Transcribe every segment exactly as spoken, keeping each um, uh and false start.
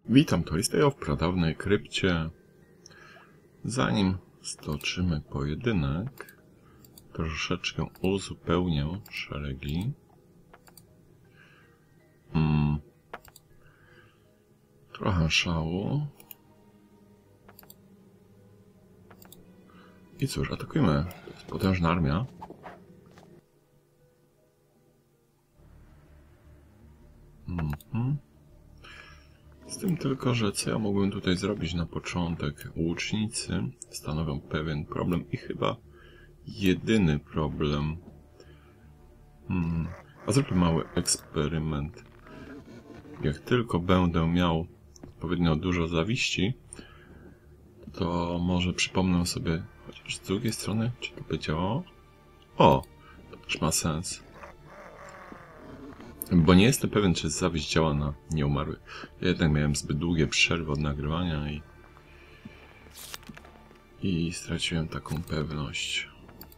Witam, to jest ja w pradawnej krypcie. Zanim stoczymy pojedynek, troszeczkę uzupełnię szeregi. Hmm. Trochę szału. I cóż, atakujmy. To jest potężna armia. Mhm. Z tym tylko, że co ja mógłbym tutaj zrobić na początek? Łucznicy stanowią pewien problem i chyba jedyny problem. Hmm. A zróbmy mały eksperyment. Jak tylko będę miał odpowiednio dużo zawiści, to może przypomnę sobie, chociaż z drugiej strony, czy to by działało? O, to też ma sens. Bo nie jestem pewien, czy zawiść działa na nieumarłych. Ja jednak miałem zbyt długie przerwy od nagrywania i... I straciłem taką pewność.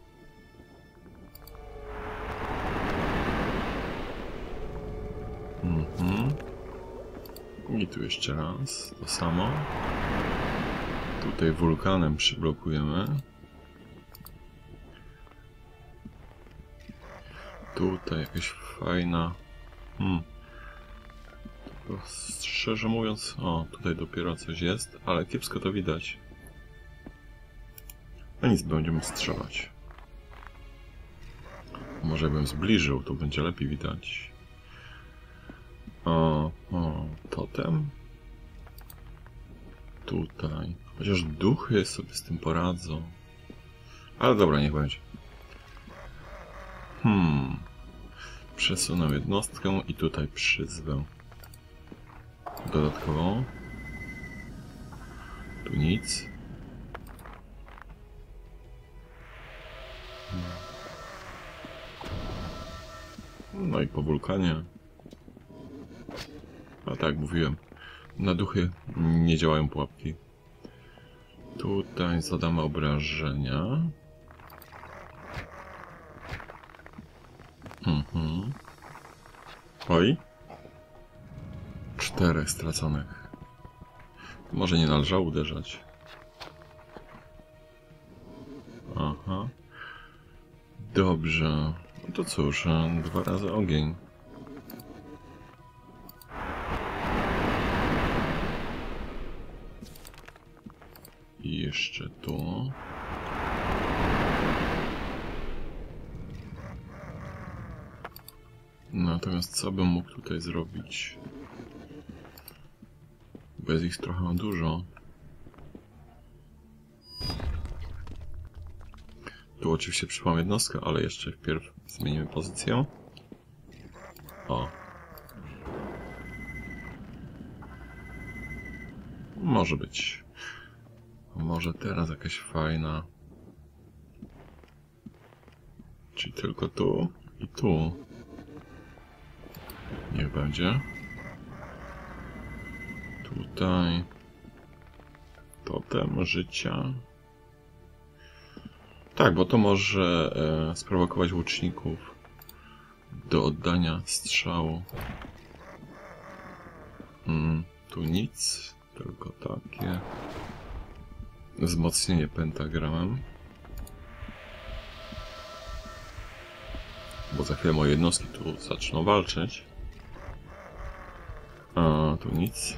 Mhm. I tu jeszcze raz to samo. Tutaj wulkanem przyblokujemy. Tutaj jakaś fajna... Hmm. Tylko szczerze mówiąc... O, tutaj dopiero coś jest, ale kiepsko to widać. No nic, będziemy strzelać. Może bym zbliżył, to będzie lepiej widać. O, o, totem. Tutaj. Chociaż duchy sobie z tym poradzą. Ale dobra, niech będzie. Hmm. Przesunę jednostkę i tutaj przyzwę dodatkową. Tu nic. No i po wulkanie. A tak jak mówiłem, na duchy nie działają pułapki. Tutaj zadamy obrażenia. Mhm. Oj. Czterech straconych. Może nie należało uderzać. Aha. Dobrze. No to cóż, dwa razy ogień. I jeszcze tu. Natomiast co bym mógł tutaj zrobić? Bo jest ich trochę dużo. Tu oczywiście przypomnę jednostkę, ale jeszcze wpierw zmienimy pozycję. O. Może być. Może teraz jakaś fajna. Czyli tylko tu i tu. Niech będzie. Tutaj. Totem życia. Tak, bo to może e, sprowokować łuczników do oddania strzału. Hmm, tu nic, tylko takie. Wzmocnienie pentagramem. Bo za chwilę moje jednostki tu zaczną walczyć. A tu nic.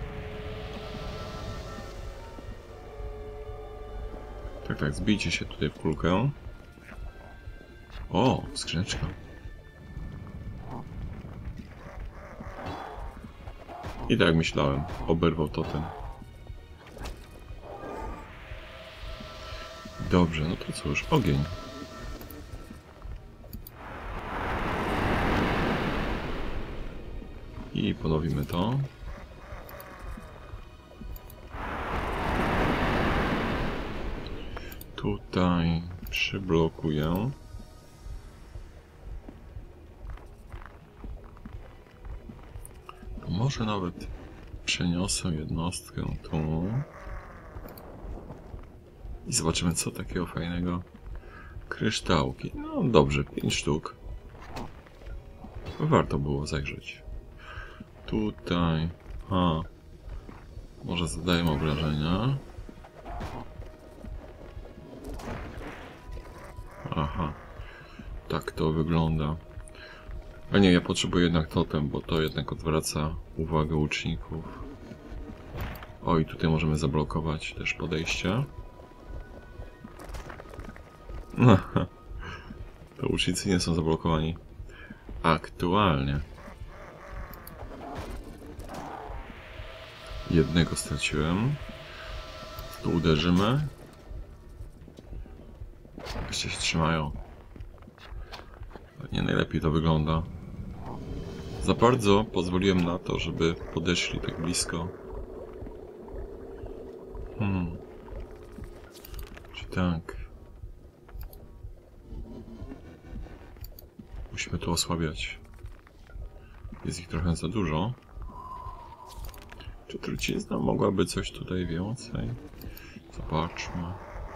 Tak, tak, zbijcie się tutaj w kulkę. O, skrzyneczka. I tak jak myślałem, oberwał totem. Dobrze, no to cóż, ogień. I ponowimy to. Tutaj przyblokuję. Może nawet przeniosę jednostkę tu. I zobaczymy, co takiego fajnego. Kryształki. No dobrze, pięć sztuk. Warto było zajrzeć. Tutaj. A. Może zadajemy obrażenia. Aha. Tak to wygląda. A nie, ja potrzebuję jednak totem, bo to jednak odwraca uwagę łuczników. O, i tutaj możemy zablokować też podejście. To łucznicy nie są zablokowani. Aktualnie. Jednego straciłem. Tu uderzymy. Jeszcze się trzymają. Nie najlepiej to wygląda. Za bardzo pozwoliłem na to, żeby podeszli tak blisko. Hmm. Czy tak? Musimy tu osłabiać. Jest ich trochę za dużo. Czy trucizna mogłaby coś tutaj więcej? Zobaczmy.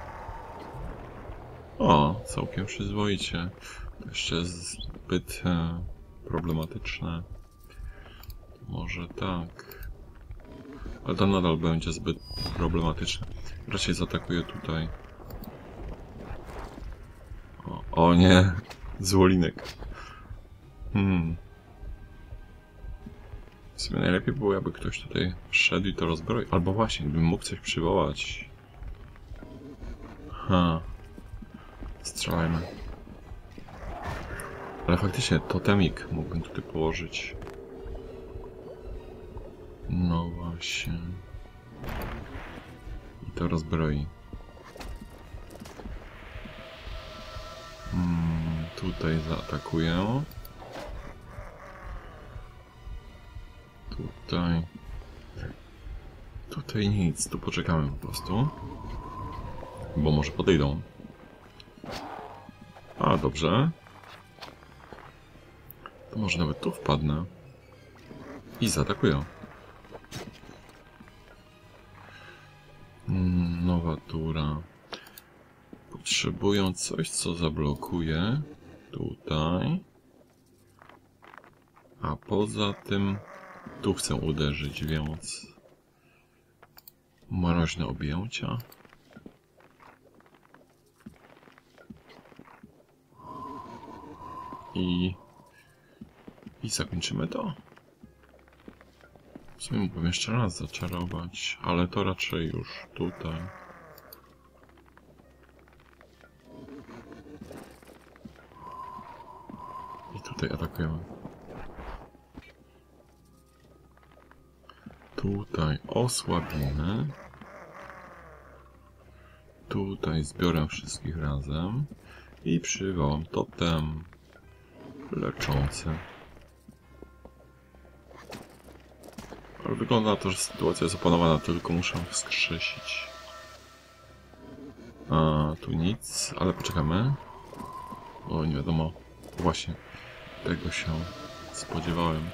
O, całkiem przyzwoicie. To jeszcze jest zbyt e, problematyczne. Może tak. Ale to nadal będzie zbyt problematyczne. Raczej zaatakuję tutaj. O, o nie! Złolinek. Hmm. W sumie najlepiej było, jakby ktoś tutaj wszedł i to rozbroił. Albo właśnie, gdybym mógł coś przywołać. Ha. Strzelajmy. Ale faktycznie totemik mógłbym tutaj położyć. No właśnie. I to rozbroi. Hmm, tutaj zaatakuję. Tutaj... Tutaj nic, tu poczekamy po prostu. Bo może podejdą. A, dobrze. To może nawet tu wpadnę. I zaatakuję. Hmm, nowa tura. Potrzebują coś, co zablokuje. Tutaj. A poza tym... Tu chcę uderzyć, więc... Mroźne objęcia. I... I zakończymy to. W sumie mógłbym jeszcze raz zaczarować, ale to raczej już tutaj. I tutaj atakujemy. Tutaj osłabimy. Tutaj zbiorę wszystkich razem. I przywołam totem leczący. Ale wygląda na to, że sytuacja jest opanowana, tylko muszę wskrzesić. A tu nic, ale poczekamy. O, nie wiadomo. Właśnie, tego się spodziewałem.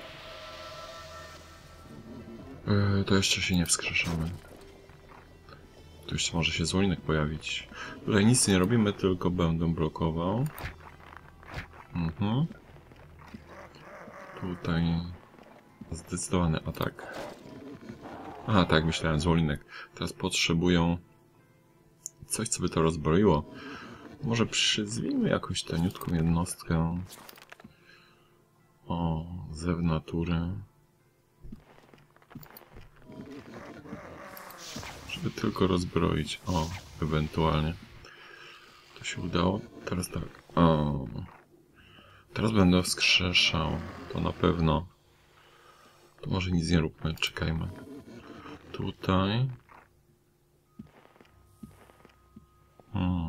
Yy, to jeszcze się nie wskrzeszamy. Tu jeszcze może się złolinek pojawić. Tutaj nic nie robimy, tylko będę blokował. Mhm. Tutaj zdecydowany atak. Aha, tak, myślałem, złolinek. Teraz potrzebują coś, co by to rozbroiło. Może przyzwijmy jakąś taniutką jednostkę. O, zew natury. Żeby tylko rozbroić. O, ewentualnie. To się udało. Teraz tak. O. Teraz będę wskrzeszał. To na pewno. To może nic nie róbmy. Czekajmy. Tutaj. Hmm.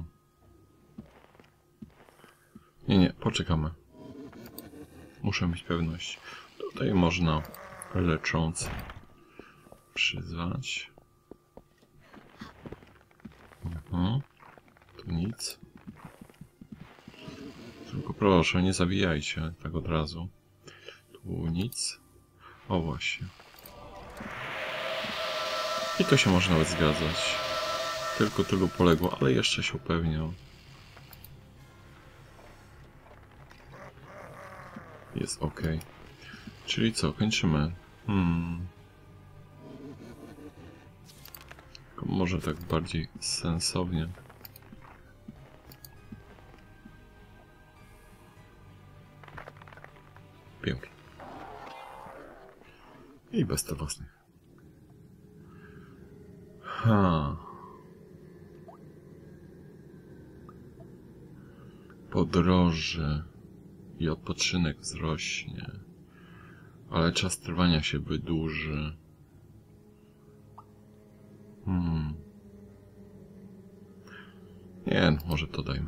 Nie, nie. Poczekamy. Muszę mieć pewność. Tutaj można leczący przyzwać. Mhm. Tu nic. Tylko proszę, nie zawijajcie tak od razu. Tu nic. O właśnie. I to się może nawet zgadzać. Tylko tylu poległo, ale jeszcze się upewniam. Jest ok. Czyli co, kończymy. Hmm. może tak bardziej sensownie. Pięknie. I bez to własnych. Ha. Podroży i odpoczynek wzrośnie, ale czas trwania się wydłuży. Hmm. Nie, może to dajmy.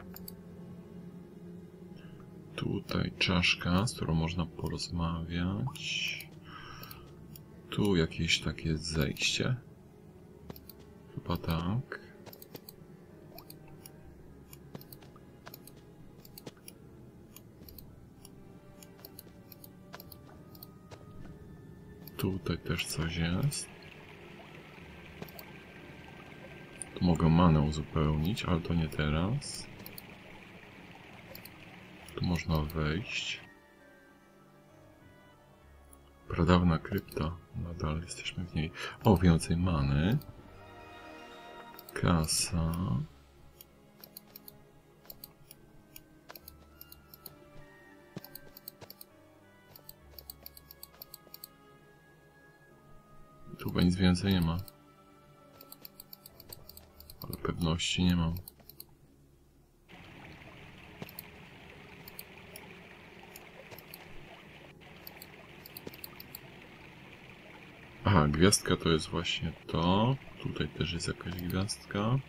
Tutaj czaszka, z którą można porozmawiać. Tu jakieś takie zejście. Chyba tak. Tutaj też coś jest. Tu mogę manę uzupełnić, ale to nie teraz. Tu można wejść. Pradawna krypta. Nadal jesteśmy w niej. O, więcej many. Kasa. Tu chyba nic więcej nie ma. Ale pewności nie mam. Aha, gwiazdka to jest właśnie to. Tutaj też jest jakaś gwiazdka.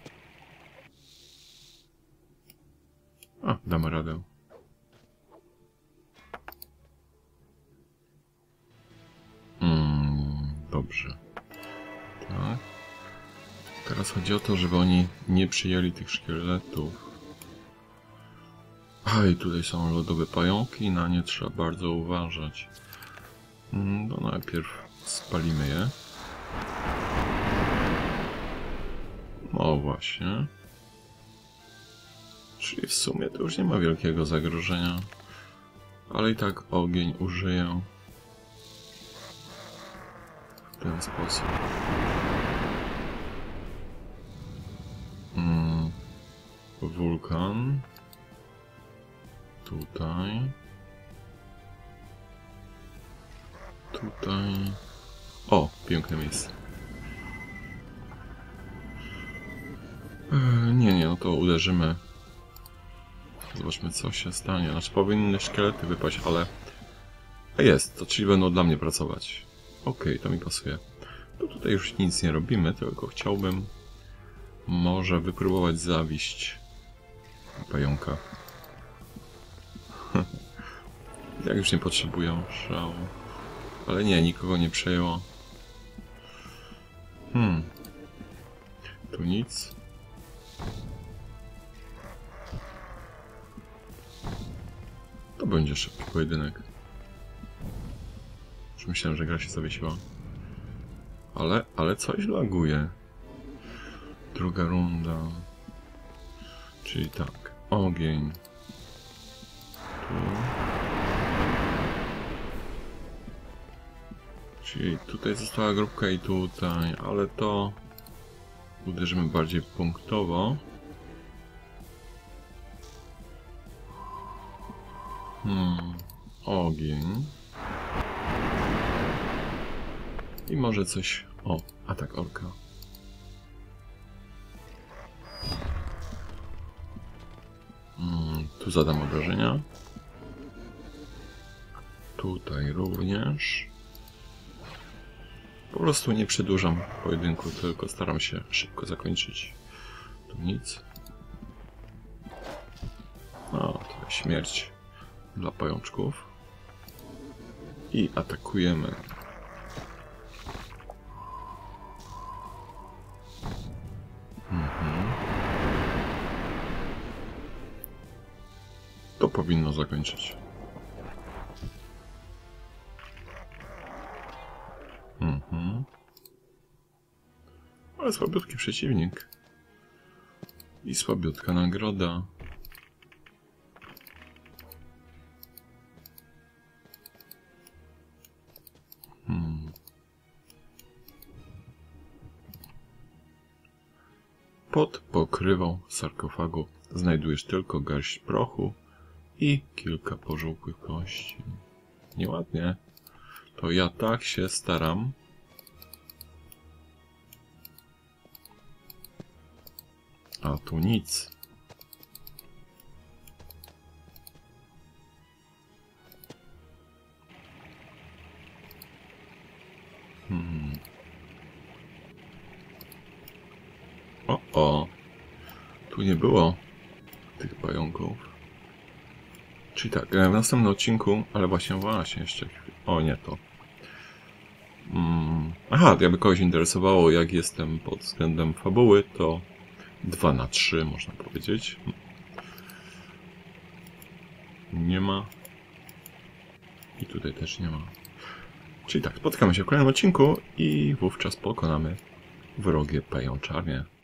A, damy radę. Mm, dobrze. Tak. Teraz chodzi o to, żeby oni nie przyjęli tych szkieletów. A, i tutaj są lodowe pająki, na nie trzeba bardzo uważać. No najpierw spalimy je. No właśnie. Czyli w sumie to już nie ma wielkiego zagrożenia. Ale i tak ogień użyję w ten sposób. Hmm. Wulkan. Tutaj. Tutaj. O, piękne miejsce. Eee, nie, nie, no to uderzymy. Zobaczmy, co się stanie. Znaczy, powinny szkielety wypaść, ale... Jest, to czyli będą dla mnie pracować. Okej, okay, to mi pasuje. To tutaj już nic nie robimy, tylko chciałbym może wypróbować zawiść pająka. Jak już nie potrzebują szału. Ale nie, nikogo nie przejęło. Hmm. Tu nic. To będzie szybki pojedynek. Już myślałem, że gra się zawiesiła. Ale, ale coś laguje. Druga runda. Czyli tak. Ogień. Tu. Czyli tutaj została grupka i tutaj, ale to uderzymy bardziej punktowo. Hmm, ogień. I może coś... O, atak orka. Hmm, tu zadam obrażenia. Tutaj również. Po prostu nie przedłużam pojedynku, tylko staram się szybko zakończyć. Tu nic. No, to śmierć dla pajączków. I atakujemy. Mhm. To powinno zakończyć. Mhm. Ale słabiutki przeciwnik. I słabiutka nagroda. Hmm. Pod pokrywą sarkofagu znajdujesz tylko garść prochu i kilka pożółkłych kości. Nieładnie. To ja tak się staram. A tu nic. Hmm. O, o. Tu nie było tych pająków. Czyli tak, w następnym odcinku, ale właśnie, właśnie jeszcze... O, nie to. Hmm. Aha, jakby kogoś interesowało, jak jestem pod względem fabuły, to dwa na trzy można powiedzieć. Nie ma. I tutaj też nie ma. Czyli tak, spotkamy się w kolejnym odcinku i wówczas pokonamy wrogie pajączarnie.